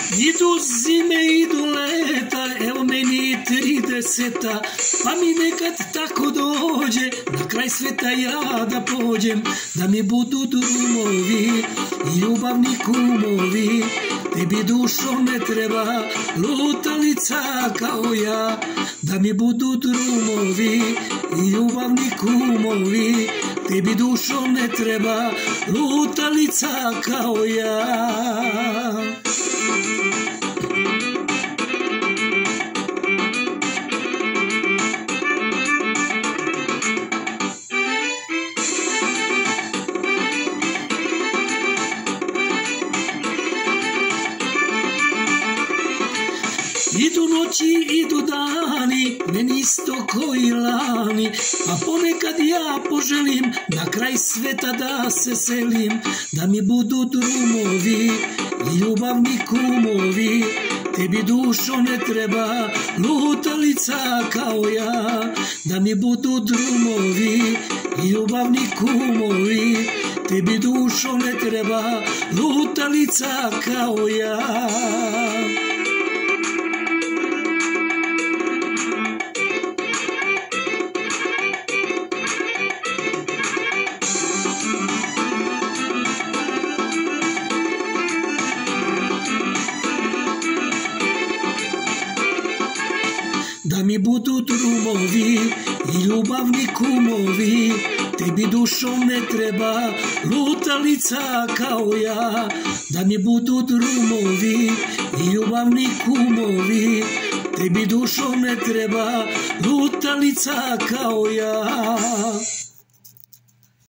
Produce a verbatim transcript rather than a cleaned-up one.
Idu zime, idu leta, evo meni trideseta, pa mi nekad tako dođe, na kraj sveta ja da pođem, da mi budu drumovi i ljubavni kumovi. Tebi dušo ne treba lutalica kao ja, da mi budu drumovi i ljubavni kumovi. Tebi dušo ne treba lutalica kao ja. Idu noći, idu dani, meni isto koji lani, a ponekad ja poželim na kraj sveta da se selim, da mi budu drumovi i ljubavni kumovi. Tebi dušo ne treba lutalica kao ja, da mi budu drumovi i ljubavni kumovi. Tebi dušo ne treba lutalica kao ja. Da mi budu drumovi i ljubavni kumovi. Tebi dušo ne treba lutalica kao ja, da mi budu drumovi i ljubavni kumovi. Tebi dušo ne treba lutalica kao ja.